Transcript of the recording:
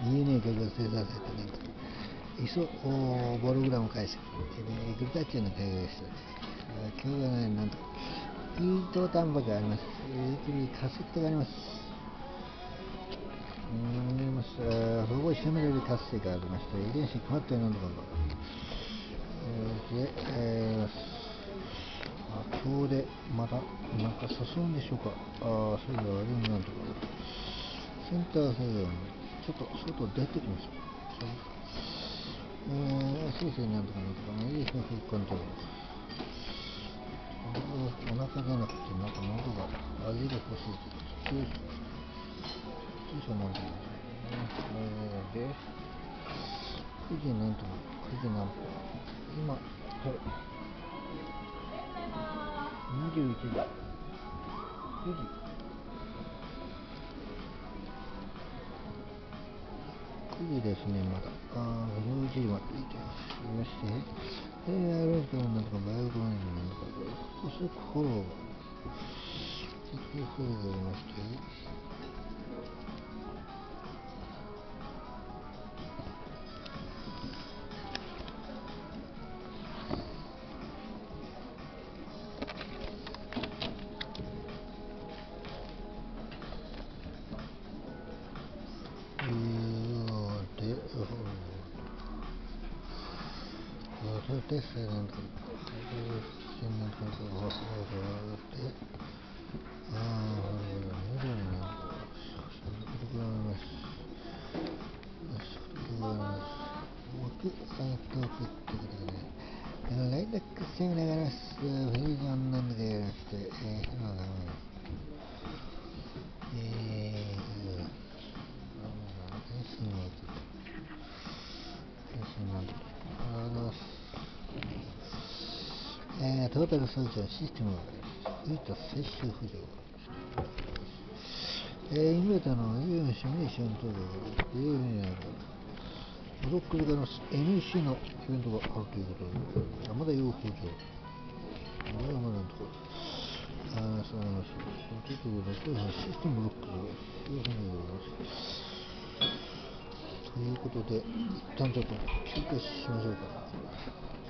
ENA が生産されたなんとイソボログラム解析グルタチオンの解析した今日はね、なんとピートタンパクがあります。カセットがあります。保護者メレル活性がありまして、遺伝子変わってなんとかで、今日でまだなんか誘うんでしょうか。それではなんとかセンター制度ちょっと外出てきます。先生なんとかいい皮膚コントロール。お腹じゃなくてなんか喉が味が欲しいという注射なんとかで9時なんとか9時何分今21時9時9時ですね。まだ11時までいてましてロープなんとかバイオコンなんとか補足フォローがありましてテストなんとかライダックセミナーがあります。フィージョンなんだけやらして、トータル装置のシステムがあります。最終浮上インベーターのシミュレーション等がブロック型の NEC のイベントがあるということで、山田洋風上。これはまだなんとか。そうなります。ちょっとシステムブロックがそういうふうに言われます。ということで、一旦ちょっと休憩しましょうか。